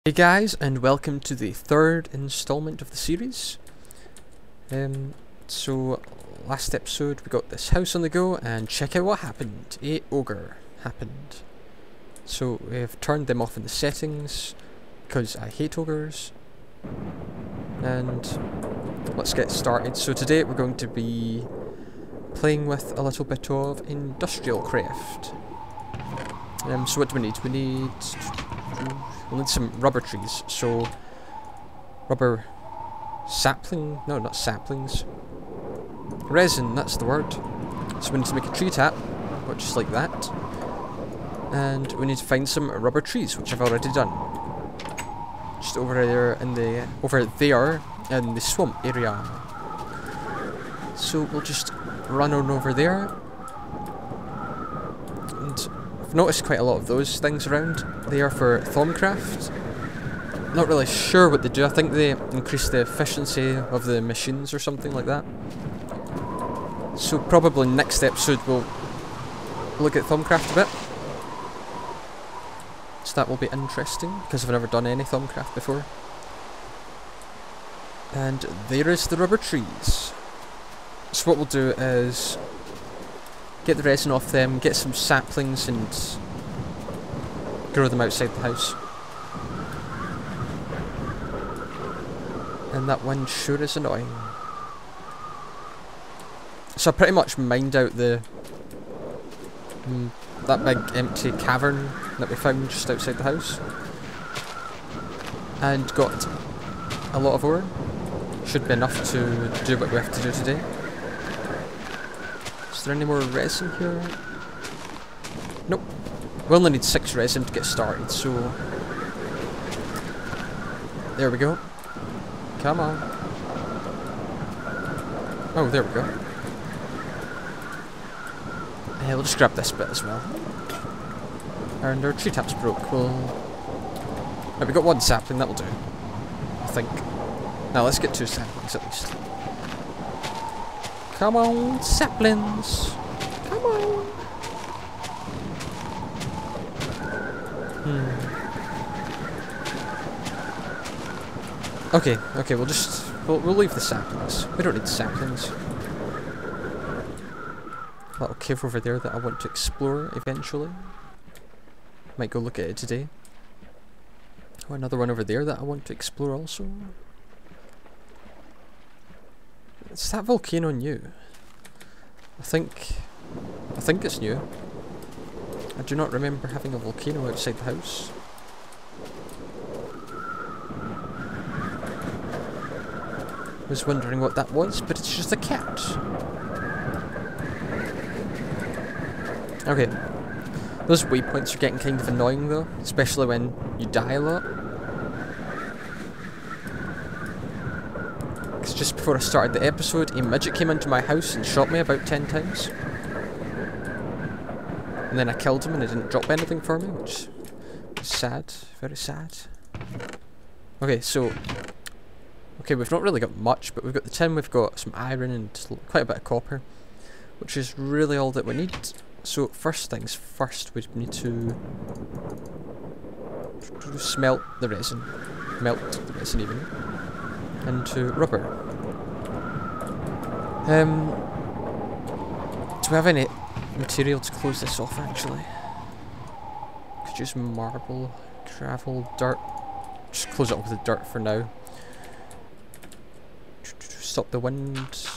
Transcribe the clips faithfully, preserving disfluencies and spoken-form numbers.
Hey guys, and welcome to the third installment of the series. Um, so, last episode we got this house on the go, and check out what happened. A ogre happened. So we've turned them off in the settings, because I hate ogres. And let's get started. So today we're going to be playing with a little bit of industrial craft. Um, so what do we need? We need... We'll need some rubber trees, so rubber sapling, no not saplings, resin, that's the word. So we need to make a tree tap, which just like that, and we need to find some rubber trees, which I've already done. Just over there in the, over there in the swamp area. So we'll just run on over there, and I've noticed quite a lot of those things around. They are for Thaumcraft. Not really sure what they do. I think they increase the efficiency of the machines or something like that. So probably next episode we'll look at Thaumcraft a bit. So that will be interesting, because I've never done any Thaumcraft before. And there is the rubber trees. So what we'll do is get the resin off them, get some saplings and grow them outside the house. And that wind sure is annoying. So I pretty much mined out the mm, that big empty cavern that we found just outside the house, and got a lot of ore. Should be enough to do what we have to do today. Is there any more resin here? Nope. We only need six resin to get started, so... There we go. Come on. Oh, there we go. Yeah, we'll just grab this bit as well. And our tree taps broke. We'll... Right, we got one sapling, that'll do. I think. Now let's get two saplings at least. Come on, saplings! Come on! Hmm. Okay, okay, we'll just... We'll, we'll leave the saplings. We don't need saplings. A little cave over there that I want to explore eventually. Might go look at it today. Oh, another one over there that I want to explore also. Is that volcano new? I think... I think it's new. I do not remember having a volcano outside the house. I was wondering what that was, but it's just a cat. Okay. Those waypoints are getting kind of annoying though, especially when you die a lot. Because just before I started the episode, a midget came into my house and shot me about ten times. And then I killed him and he didn't drop anything for me, which is sad, very sad. Okay, so... Okay, we've not really got much, but we've got the tin, we've got some iron and quite a bit of copper, which is really all that we need. So first things first, we need to smelt the resin, melt the resin even, into rubber. Um, do we have any material to close this off actually? Could use marble, gravel, dirt. Just close it off with the dirt for now. Stop the wind.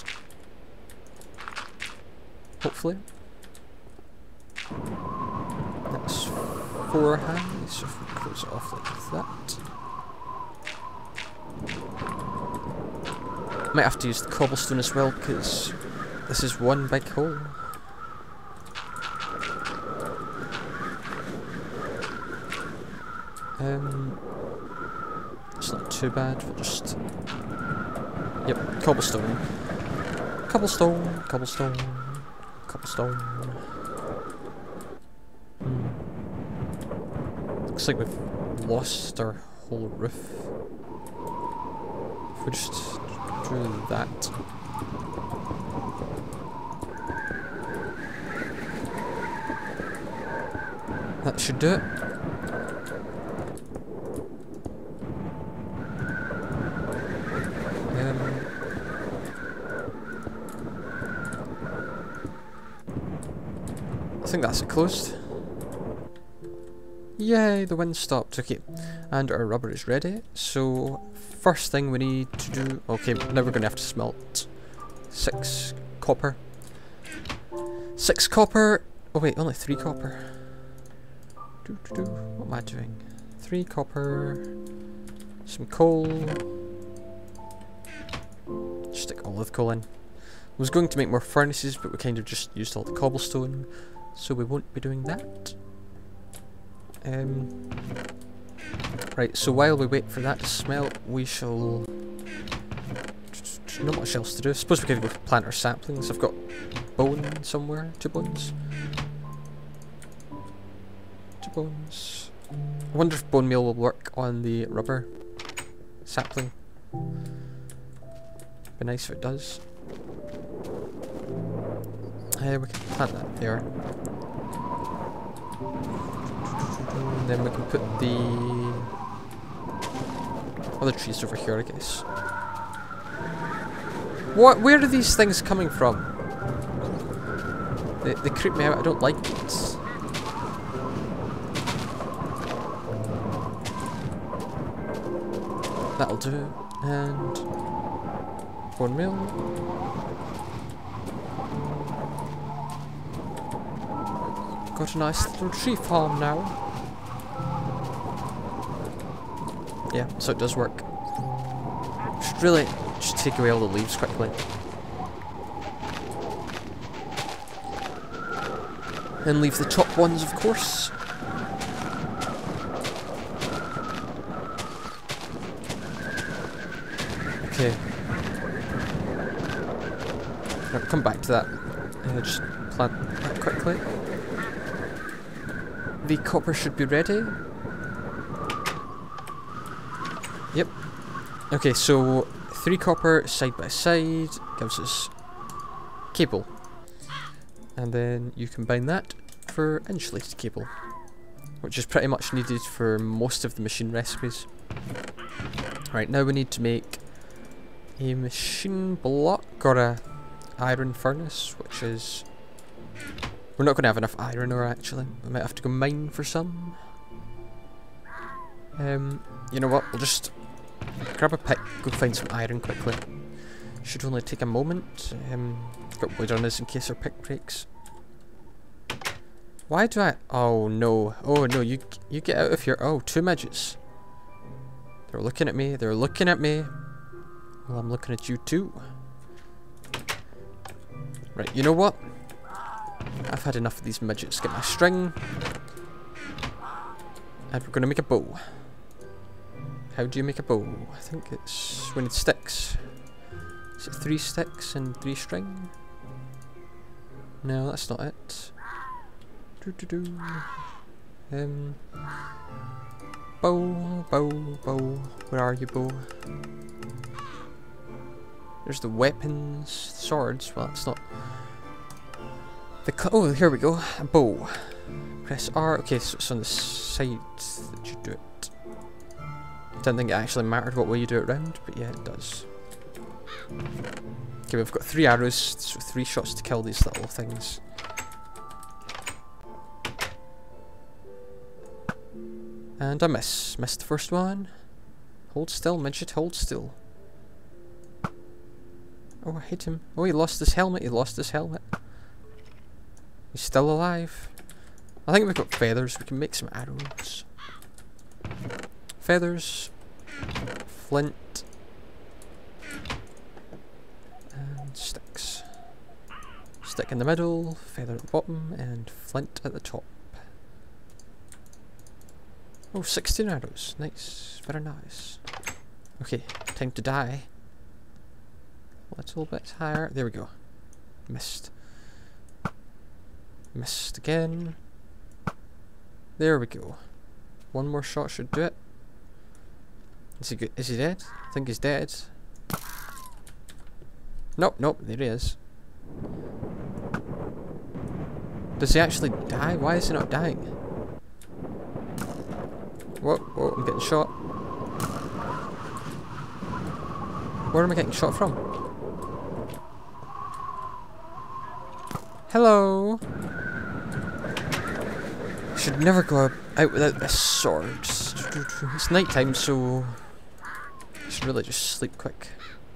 Hopefully. That's four high, so if we close it off like that. Might have to use the cobblestone as well, because this is one big hole. Um, it's not too bad, we'll just... Yep, cobblestone. Cobblestone, cobblestone, cobblestone. Hmm. Looks like we've lost our whole roof. If we just do that. That should do it. think that's it closed. Yay, the wind stopped. Okay, and our rubber is ready. So, first thing we need to do... Okay, now we're going to have to smelt six copper. Six copper... Oh wait, only three copper. Doo -doo -doo. What am I doing? Three copper... Some coal... Stick olive coal in. I was going to make more furnaces, but we kind of just used all the cobblestone, so we won't be doing that. Um, right, so while we wait for that to smelt, we shall... Not much else to do. I suppose we could go plant our saplings. I've got bone somewhere. Two bones. Two bones. I wonder if bone meal will work on the rubber sapling. Be nice if it does. Uh, we can plant that there. And then we can put the other trees over here, I guess. What? Where are these things coming from? They, they creep me out. I don't like it. That'll do. And bone meal. Got a nice little tree farm now. Yeah, so it does work. Should really just take away all the leaves quickly. And leave the top ones, of course. Okay. I'll come back to that. Uh, just plant that quickly. The copper should be ready. Yep. Okay, so three copper side by side gives us cable. And then you combine that for insulated cable, which is pretty much needed for most of the machine recipes. Right, now we need to make a machine block or a iron furnace, which is... We're not going to have enough iron ore actually. We might have to go mine for some. Um, you know what, we'll just grab a pick, go find some iron quickly. Should only take a moment. Um, got wood on us in case our pick breaks. Why do I... Oh no, oh no, you you get out of here. Oh, two midgets. They're looking at me, they're looking at me. Well, I'm looking at you too. Right, you know what? I've had enough of these midgets. Get my string. And we're going to make a bow. How do you make a bow? I think it's... we need sticks. Is it three sticks and three string? No, that's not it. Doo -doo -doo. Um... Bow, bow, bow. Where are you, bow? There's the weapons, swords. Well, it's not... The cl oh, here we go. A bow. Press R. Okay, so it's on the side that you do it. Didn't think it actually mattered what way you do it round, but yeah, it does. Okay, we've got three arrows, so three shots to kill these little things. And I miss. Missed the first one. Hold still, midget, hold still. Oh, I hit him. Oh, he lost his helmet, he lost his helmet. He's still alive. I think we've got feathers, we can make some arrows. Feathers. Flint. And sticks. Stick in the middle, feather at the bottom, and flint at the top. Oh, sixteen arrows. Nice. Very nice. Okay, time to die. A little bit higher. There we go. Missed. Missed again. There we go. One more shot should do it. Is he good? Is he dead? I think he's dead. Nope, nope, there he is. Does he actually die? Why is he not dying? Whoa, whoa, I'm getting shot. Where am I getting shot from? Hello? should never go out without this sword. It's night time, so I should really just sleep quick.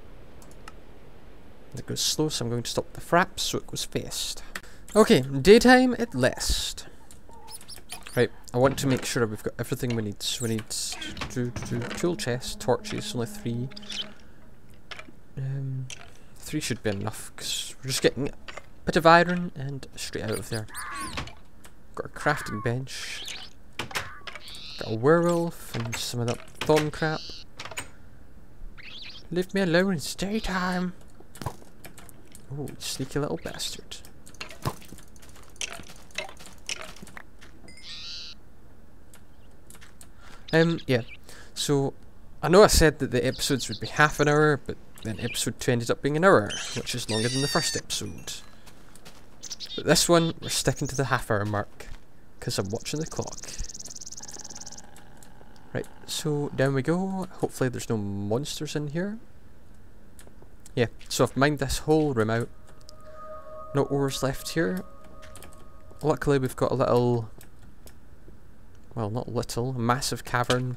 It goes slow, so I'm going to stop the fraps so it goes fast. Okay, daytime at last. Right, I want to make sure we've got everything we need. So we need to do tool chest, torches, only three. Um, three should be enough because we're just getting a bit of iron and straight out of there. Got a crafting bench. Got a werewolf and some of that thorn crap. Leave me alone, it's daytime. Oh, sneaky little bastard. Um, yeah. So, I know I said that the episodes would be half an hour, but then episode two ended up being an hour, which is longer than the first episode. But this one, we're sticking to the half hour mark, because I'm watching the clock. Right, so down we go. Hopefully there's no monsters in here. Yeah, so I've mined this whole room out. No ores left here. Luckily we've got a little... Well, not little, a massive cavern.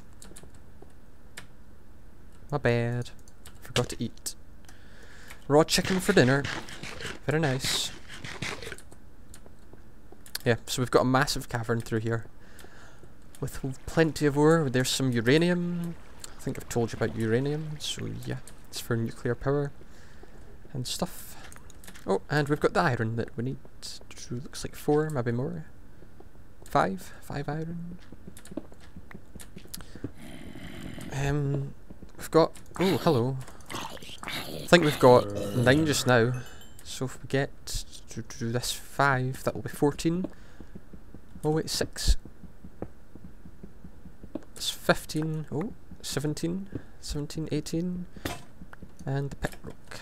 My bad. Forgot to eat. Raw chicken for dinner. Very nice. Yeah, so we've got a massive cavern through here. With plenty of ore. There's some uranium. I think I've told you about uranium. So yeah, it's for nuclear power and stuff. Oh, and we've got the iron that we need. Looks like four, maybe more. Five? Five iron. Um, we've got... Oh, hello. I think we've got nine just now. So if we get to do this five, that will be fourteen. Oh wait, six. It's fifteen. Oh, seventeen. seventeen, eighteen. And the pit rock.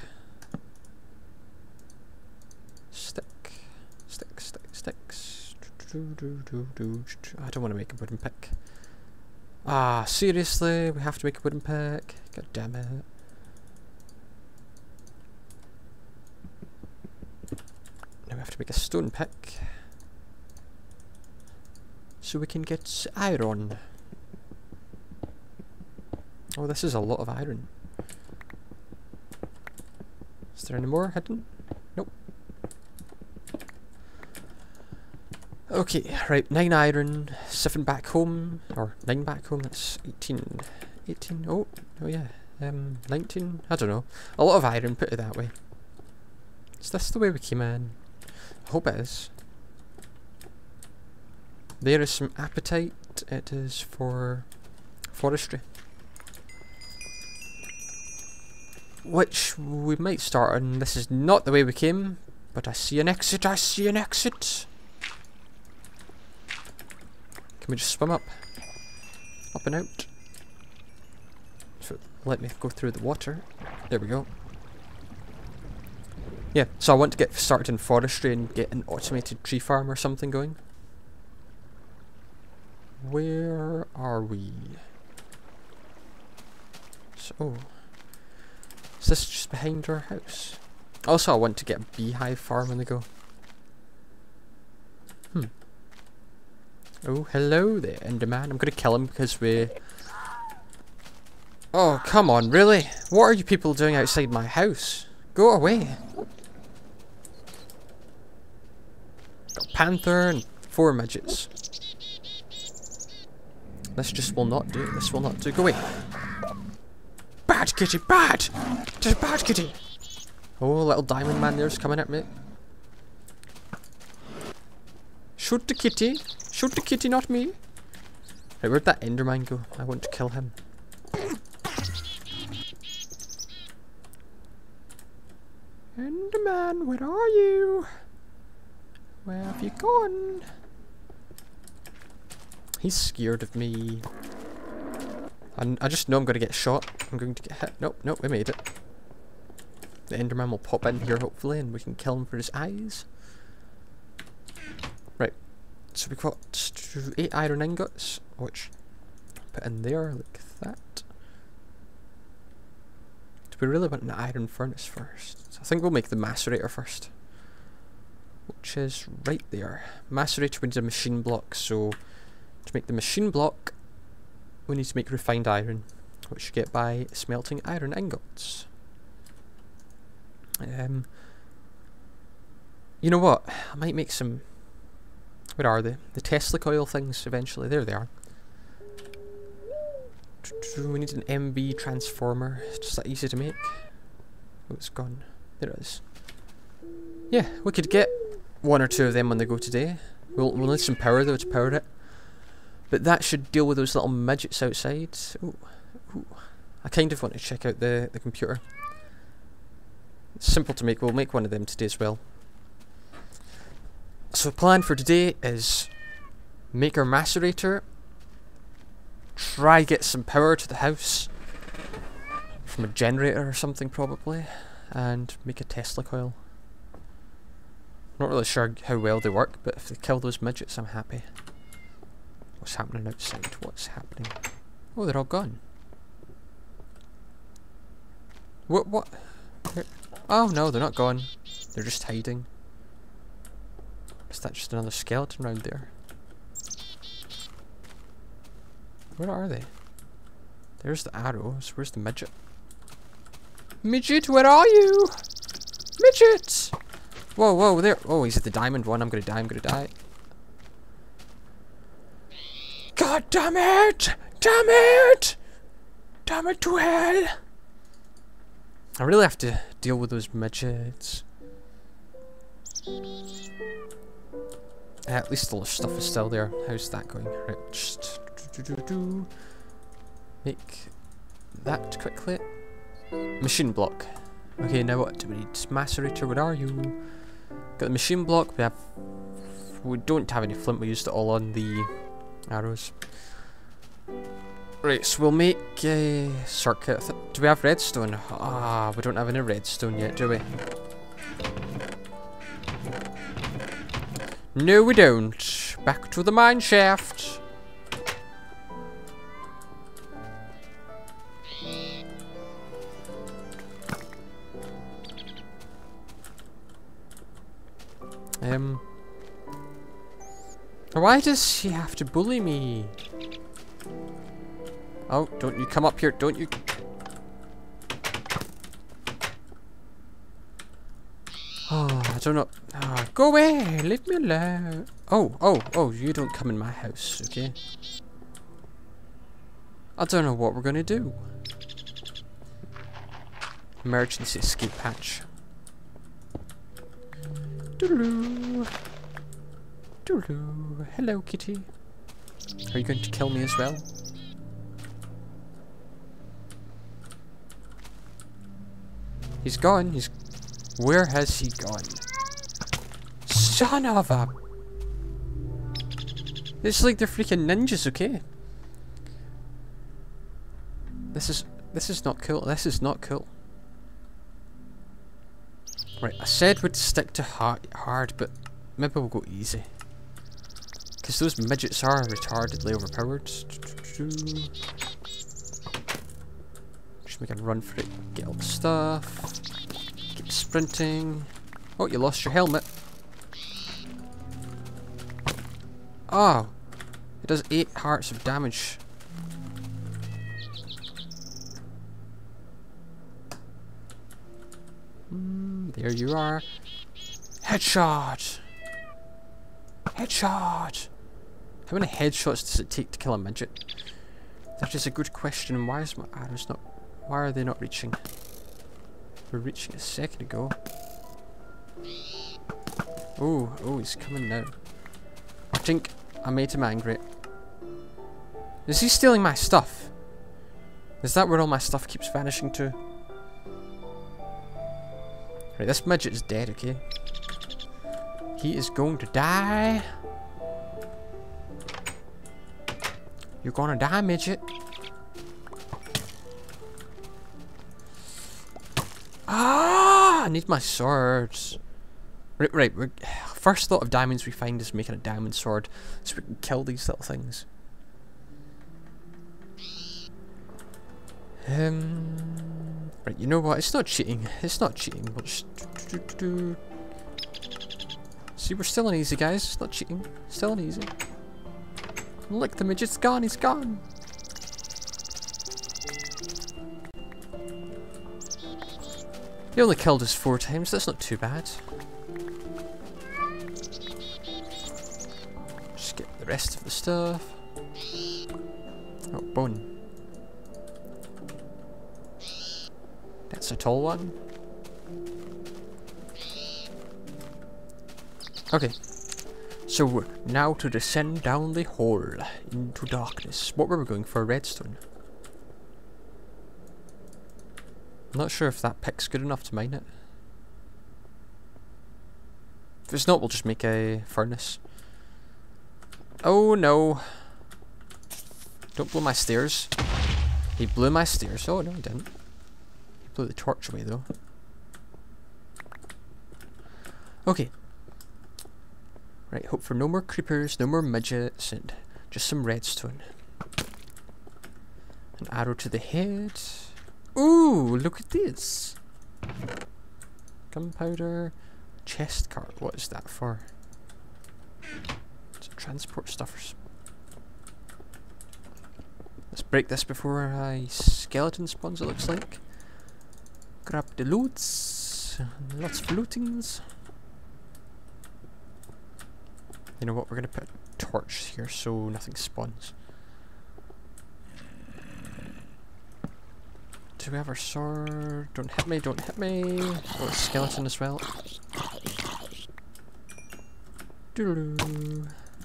Stick. Stick, stick, sticks. I don't want to make a wooden pick. Ah, seriously? We have to make a wooden pick? God damn it. Now we have to make a stone pick. So we can get iron. Oh, this is a lot of iron. Is there any more hidden? Nope. Okay, right, nine iron, seven back home, or nine back home, that's eighteen. eighteen, oh, oh yeah, um, nineteen, I don't know. A lot of iron, put it that way. Is this the way we came in? I hope it is. There is some appetite, it is for forestry. Which we might start on. This is not the way we came, but I see an exit, I see an exit! Can we just swim up? Up and out? So let me go through the water. There we go. Yeah, so I want to get started in forestry and get an automated tree farm or something going. Where are we? So, is this just behind our house? Also, I want to get a beehive farm on the go. Hmm. Oh, hello there, Enderman. I'm gonna kill him because we... Oh, come on, really? What are you people doing outside my house? Go away. Got a panther and four midgets. This just will not do. This will not do. Go away. Bad kitty, bad! Just bad kitty! Oh, little diamond man there's coming at me. Shoot the kitty. Shoot the kitty, not me. Right, where'd that Enderman go? I want to kill him. Enderman, where are you? Where have you gone? He's scared of me. And I just know I'm going to get shot. I'm going to get hit. Nope, nope, we made it. The Enderman will pop in here hopefully and we can kill him for his eyes. Right. So we've got eight iron ingots, which put in there like that. Do we really want an iron furnace first? So I think we'll make the macerator first. which is right there. Macerator, we need a machine block, so to make the machine block, we need to make refined iron, which you get by smelting iron ingots. Um, you know what? I might make some... Where are they? The Tesla coil things eventually. There they are. We need an M V transformer. It's just that easy to make. Oh, it's gone. There it is. Yeah, we could get one or two of them on the go today. We'll, we'll need some power though to power it. But that should deal with those little midgets outside. Ooh, ooh. I kind of want to check out the, the computer. It's simple to make. We'll make one of them today as well. So the plan for today is make our macerator, try get some power to the house from a generator or something probably, and make a Tesla coil. Not really sure how well they work, but if they kill those midgets I'm happy. What's happening outside? What's happening? Oh, they're all gone. What? What? They're, oh no, they're not gone. They're just hiding. Is that just another skeleton around there? Where are they? There's the arrows. Where's the midget? Midget, where are you? Midget! Whoa, whoa, there. Oh, he's at the diamond one. I'm gonna die, I'm gonna die. God damn it! Damn it! Damn it to hell! I really have to deal with those midgets. Uh, at least all the stuff is still there. How's that going? Right, just do, do, do, do. Make that quickly. Machine block. Okay, now what do we need? Macerator, where are you? Got the machine block. We have. We don't have any flint. We used it all on the arrows. Right, so we'll make a circuit. Do we have redstone? Ah, we don't have any redstone yet, do we? No, we don't. Back to the mine shaft. Um. Why does he have to bully me? Oh, don't you come up here, don't you? Oh, I don't know. Oh, go away, leave me alone. Oh, oh, oh, you don't come in my house, okay? I don't know what we're gonna do. Emergency escape hatch. Doodaloo. Doodaloo. Hello, kitty. Are you going to kill me as well? He's gone. He's. Where has he gone? Son of a. It's like they're freaking ninjas, okay? This is. This is not cool. This is not cool. Right, I said we'd stick to hard, hard, but maybe we'll go easy. Because those midgets are retardedly overpowered. Just make a run for it. Get all the stuff. Keep sprinting. Oh, you lost your helmet. Oh, it does eight hearts of damage. Mm, there you are. Headshot! Headshot! How many headshots does it take to kill a midget? That is a good question. Why is my arrows not... Why are they not reaching? We're reaching a second ago. Oh, oh, he's coming now. I think I made him angry. Is he stealing my stuff? Is that where all my stuff keeps vanishing to? Right, this midget is dead, okay? He is going to die. You're gonna die, midget. Ah! I need my swords. Right, right. We're, first thought of diamonds we find is making a diamond sword so we can kill these little things. Um. Right, you know what? It's not cheating. It's not cheating. We'll just do, do, do, do. See, we're still on easy, guys. It's not cheating. Still on easy. Look, the midget's gone. He's gone. He only killed us four times. That's not too bad. Just get the rest of the stuff. Oh, bone. That's a tall one. Okay. So, now to descend down the hole into darkness. What were we going for? Redstone? I'm not sure if that pick's good enough to mine it. If it's not, we'll just make a furnace. Oh no. Don't blow my stairs. He blew my stairs. Oh no, he didn't. He blew the torch away though. Okay. Right, hope for no more creepers, no more midgets, and just some redstone. An arrow to the head. Ooh, look at this. Gunpowder. Chest cart. What is that for? Is it transport stuffers? Let's break this before a skeleton spawns, it looks like. Grab the loots. Lots of lootings. You know what, we're going to put a torch here so nothing spawns. Do we have our sword? Don't hit me, don't hit me. Oh, a skeleton as well. Doo-doo.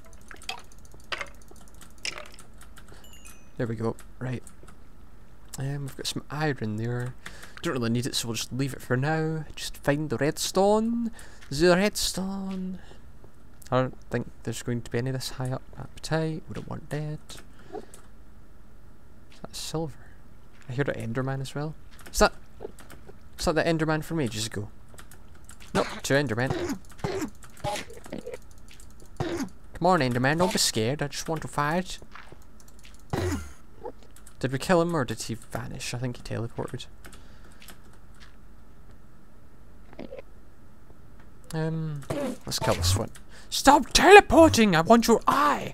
There we go, right. Um, we've got some iron there. Don't really need it, so we'll just leave it for now. Just find the redstone. The redstone. I don't think there's going to be any this high up. Appetite, we don't want that. Is that silver? I heard an Enderman as well. Is that... Is that the Enderman from ages ago? Nope, two Endermen. Come on Enderman, don't be scared, I just want to fight. Did we kill him or did he vanish? I think he teleported. Um, let's kill this one. Stop teleporting! I want your eye!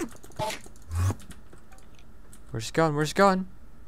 Where's he gone? Where's he gone?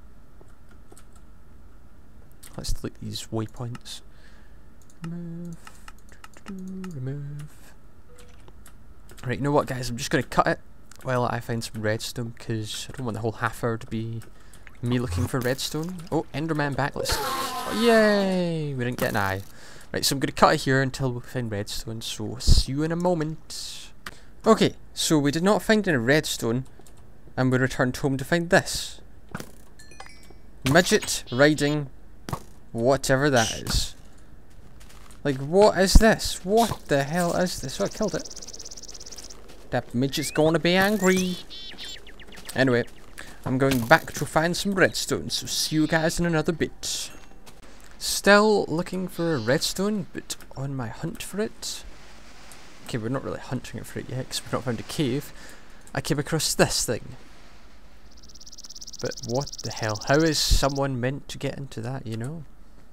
Let's delete these waypoints. Remove. Remove. Right, you know what guys? I'm just going to cut it while I find some redstone because I don't want the whole half hour to be me looking for redstone. Oh, Enderman back. Let's... Oh, yay! We didn't get an eye. Right, so I'm going to cut it here until we find redstone, so see you in a moment. Okay, so we did not find any redstone, and we returned home to find this. Midget riding whatever that is. Like, what is this? What the hell is this? Oh, I killed it. That midget's gonna be angry. Anyway, I'm going back to find some redstone, so see you guys in another bit. Still looking for redstone, but on my hunt for it. Okay, we're not really hunting it for it yet, because we've not found a cave. I came across this thing. But what the hell? How is someone meant to get into that, you know?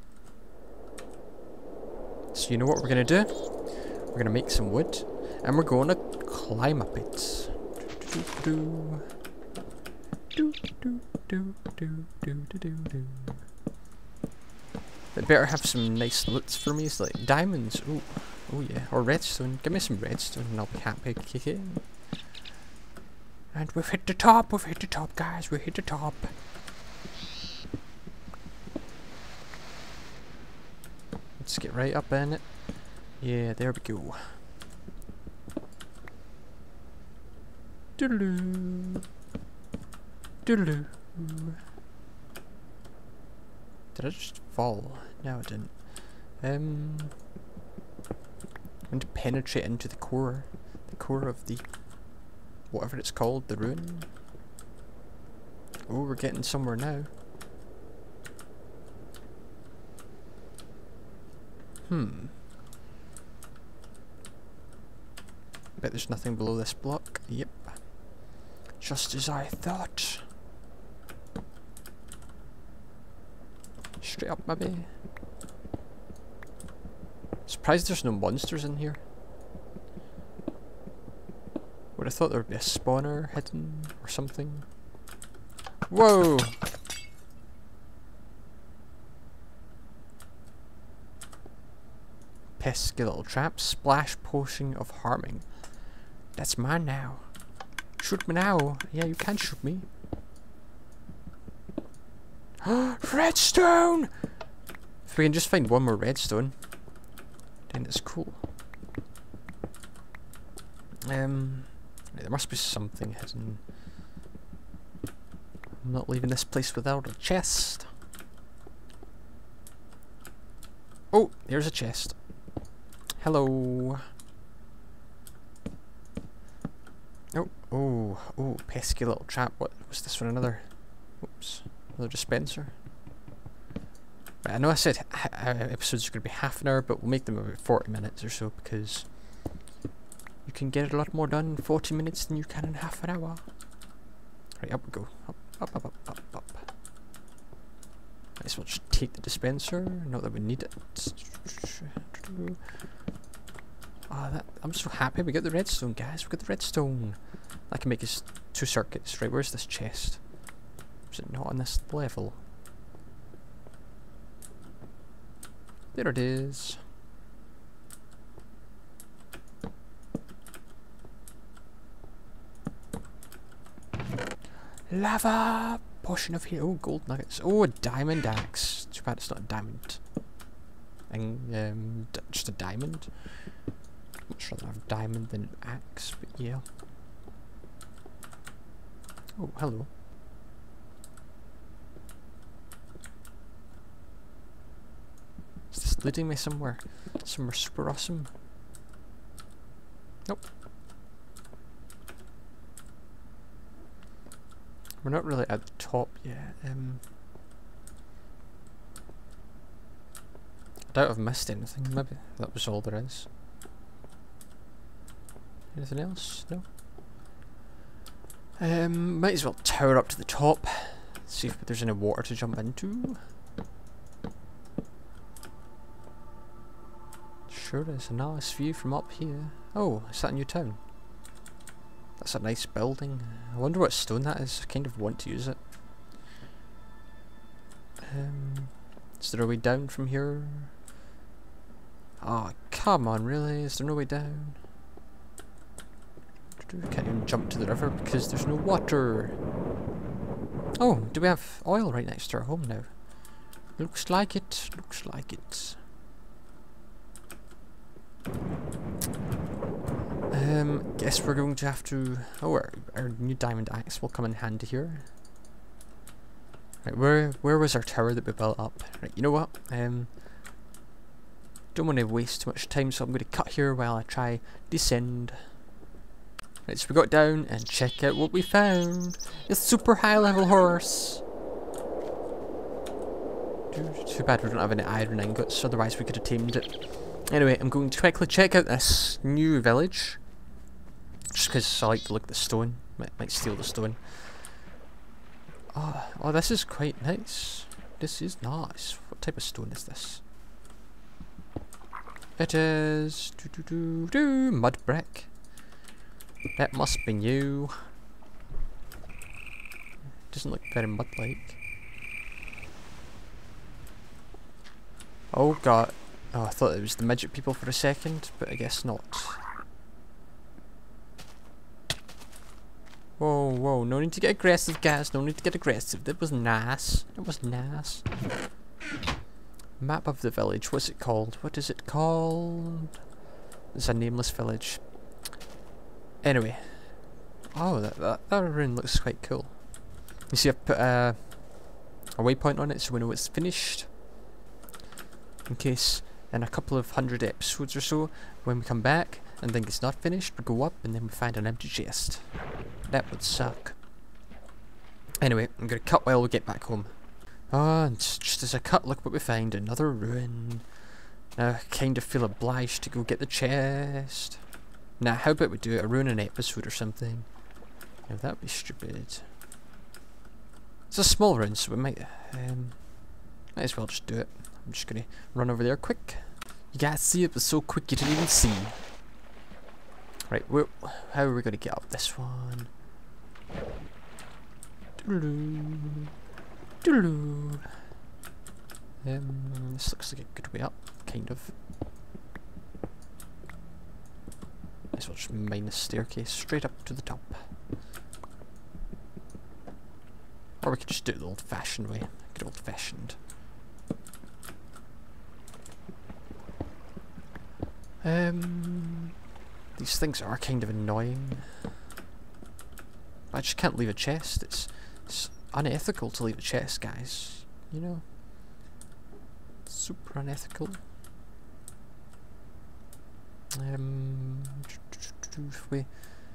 So you know what we're going to do? We're going to make some wood, and we're going to climb up it. Do, do, do, do, do, do, do, do, do. They better have some nice loots for me. It's like diamonds. Oh, oh yeah. Or redstone. Give me some redstone and I'll be happy. Kicking. And we've hit the top. We've hit the top, guys. We've hit the top. Let's get right up in it. Yeah, there we go. Doodaloo. Doodaloo. Did I just fall? No, I didn't. Um, I'm going to penetrate into the core. The core of the... whatever it's called, the ruin. Oh, we're getting somewhere now. Hmm. Bet there's nothing below this block. Yep. Just as I thought. Straight up, maybe. Surprised there's no monsters in here. have thought there would be a spawner hidden or something. Whoa! Pesky little trap. Splash potion of harming. That's mine now. Shoot me now. Yeah, you can shoot me. Redstone! If we can just find one more redstone, then it's cool. Um, there must be something hidden. I'm not leaving this place without a chest. Oh, there's a chest. Hello. Oh, oh, oh, pesky little trap. What was this one? Another? Oops, another dispenser. Right, I know I said ha uh, episodes are going to be half an hour, but we'll make them about forty minutes or so because you can get a lot more done in forty minutes than you can in half an hour. Right, up we go. Up, up, up, up, up, up. Might as well just take the dispenser. Not that we need it. Oh, that, I'm so happy we got the redstone, guys. We got the redstone. That can make us two circuits. Right, where's this chest? Is it not on this level? There it is. Lava! Potion of heat. Oh, gold nuggets. Oh, a diamond axe. Too bad it's not a diamond. And, um, d just a diamond. Much rather have a diamond than an axe, but yeah. Oh, hello. Is this leading me somewhere? Somewhere super awesome? Nope. We're not really at the top yet. Um, I doubt I've missed anything. Maybe that was all there is. Anything else? No? Um, might as well tower up to the top. See if there's any water to jump into. Sure is a nice view from up here. Oh, is that a new town? That's a nice building. I wonder what stone that is. I kind of want to use it. Um, is there a way down from here? Oh, come on, really? Is there no way down? Can't even jump to the river because there's no water. Oh, do we have oil right next to our home now? Looks like it. Looks like it. Um, guess we're going to have to. Oh, our, our new diamond axe will come in handy here. Right, where where was our tower that we built up? Right, you know what? Um, don't want to waste too much time, so I'm going to cut here while I try descend. Right, so we got down and check out what we found. A super high level horse. Too bad we don't have any iron ingots, otherwise we could have tamed it. Anyway, I'm going to quickly check out this new village. Just because I like to look at the stone. Might, might steal the stone. Oh, oh, this is quite nice. This is nice. What type of stone is this? It is doo -doo -doo -doo, mud brick. That must be new. Doesn't look very mud-like. Oh god. Oh, I thought it was the midget people for a second, but I guess not. Whoa, whoa, no need to get aggressive, guys. No need to get aggressive. That was nice. That was nice. Map of the village. What's it called? What is it called? It's a nameless village. Anyway. Oh, that, that, that rune looks quite cool. You see I've put uh, a waypoint on it so we know it's finished. In case in a couple of hundred episodes or so, when we come back and think it's not finished, we go up and then we find an empty chest. That would suck. Anyway, I'm gonna cut while we get back home. Oh, and just as I cut, look what we find, another ruin. Now I kind of feel obliged to go get the chest. Now, how about we do a ruin an episode or something? No, that would be stupid. It's a small ruin, so we might, um, might as well just do it. I'm just gonna run over there quick. You guys see, it was so quick you didn't even see. Right, we're, how are we going to get up this one? Doodaloo. Doodaloo. Um, this looks like a good way up, kind of. Might as well just mine the staircase straight up to the top. Or we could just do it the old-fashioned way. Good old-fashioned. Um, these things are kind of annoying. I just can't leave a chest. It's, it's unethical to leave a chest, guys. You know? Super unethical. Um, if we,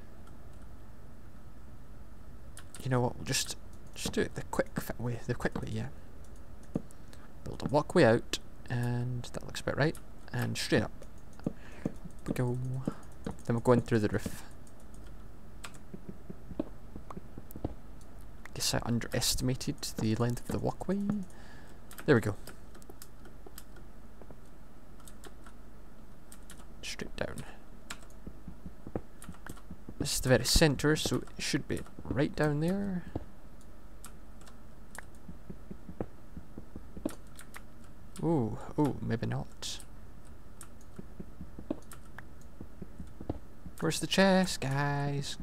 you know what? We'll just just do it the quick fit way. The quick way, yeah. Build a walkway out, and that looks about right. And straight up. Up we go. Then we're going through the roof. Guess I underestimated the length of the walkway. There we go. Straight down. This is the very centre, so it should be right down there. Ooh, ooh, maybe not. Where's the chest, guys?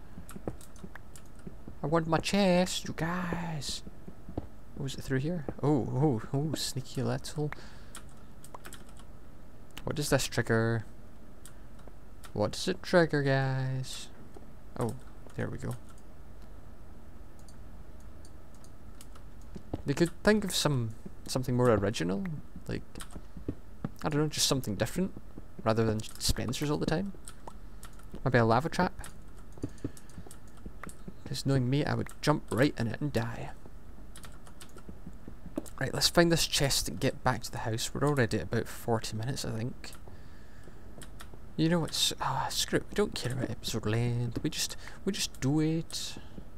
I want my chest, you guys. Oh, is it through here? Oh, oh, oh, sneaky little. What does this trigger? What does it trigger, guys? Oh, there we go. They could think of some something more original, like, I don't know, just something different, rather than dispensers all the time. Maybe a lava trap. Because knowing me, I would jump right in it and die. Right, let's find this chest and get back to the house. We're already at about forty minutes, I think. You know what's ah screw it, we don't care about episode length. We just we just do it.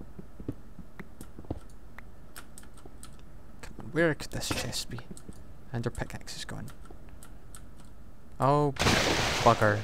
Come on, where could this chest be? And our pickaxe is gone. Oh bugger.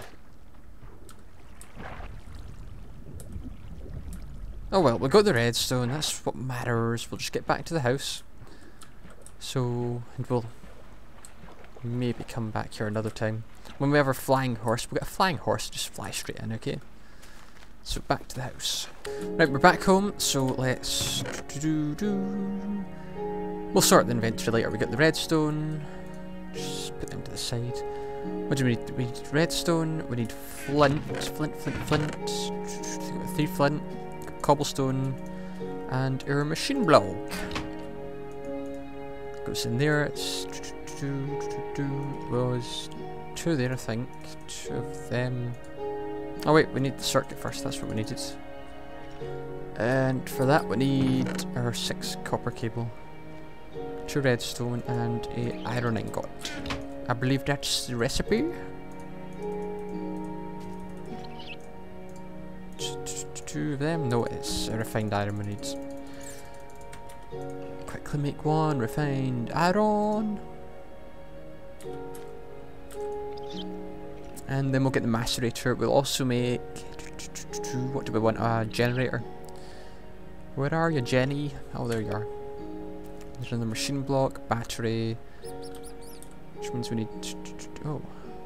Oh well, we got the redstone, that's what matters. We'll just get back to the house. So and we'll maybe come back here another time. When we have our flying horse, we'll get a flying horse, just fly straight in, okay? So back to the house. Right, we're back home, so let's do do. We'll sort the inventory later. We got the redstone. Just put them to the side. What do we need? We need redstone, we need flint, flint, flint, flint. Three flint, cobblestone, and our machine block. Goes in there, it's was two there, I think. Two of them. Oh wait, we need the circuit first, that's what we needed. And for that we need our six copper cable, two redstone and a iron ingot. I believe that's the recipe. Two of them? No, it's a refined iron we need. Quickly make one refined iron. And then we'll get the macerator. We'll also make... What do we want? A generator. Where are you, Jenny? Oh, there you are. There's another machine block, battery. Which means we need... Oh.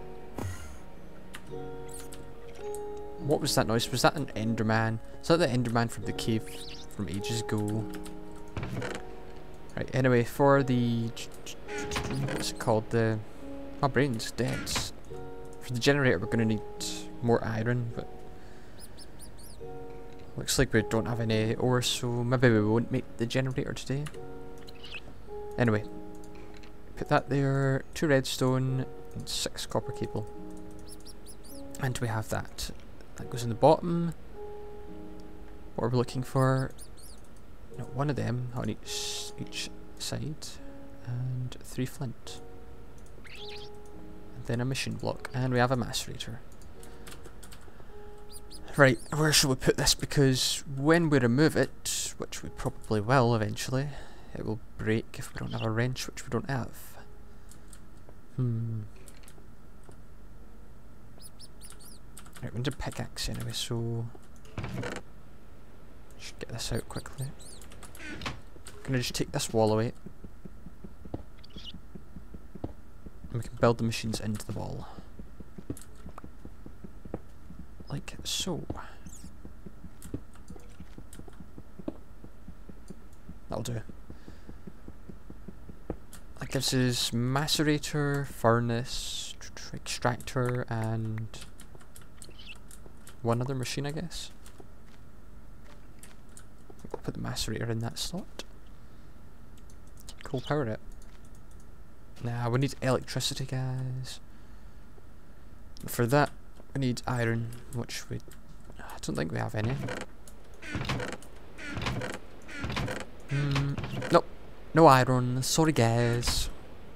What was that noise? Was that an Enderman? Is that the Enderman from the cave from ages ago? Right, anyway, for the... What's it called? The... My brain's dead. For the generator we're going to need more iron, but... Looks like we don't have any ore, so maybe we won't make the generator today. Anyway. Put that there, two redstone, and six copper cable. And we have that. That goes in the bottom. What are we looking for? No, one of them on each, each side. And three flint. And then a machine block. And we have a macerator. Right, where shall we put this? Because when we remove it, which we probably will eventually, it will break if we don't have a wrench, which we don't have. Hmm. Right, we need a pickaxe anyway, so should get this out quickly. Gonna just take this wall away. And we can build the machines into the wall. Like so. That'll do. That gives us macerator, furnace, tr extractor, and one other machine, I guess. We'll put the macerator in that slot. Coal power it. Now we need electricity, guys. For that, we need iron, which we I don't think we have any. Mm, nope, no iron. Sorry, guys.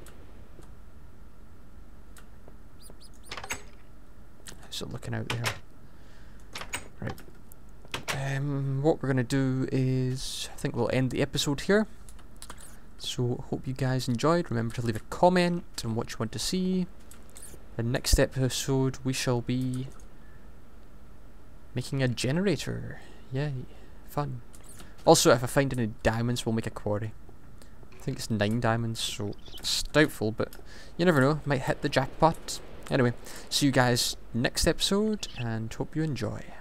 How's it looking out there? Right. Um, what we're gonna do is, I think we'll end the episode here. So, hope you guys enjoyed. Remember to leave a comment on what you want to see. The next episode, we shall be making a generator. Yay, fun. Also, if I find any diamonds, we'll make a quarry. I think it's nine diamonds, so it's doubtful, but you never know. Might hit the jackpot. Anyway, see you guys next episode, and hope you enjoy.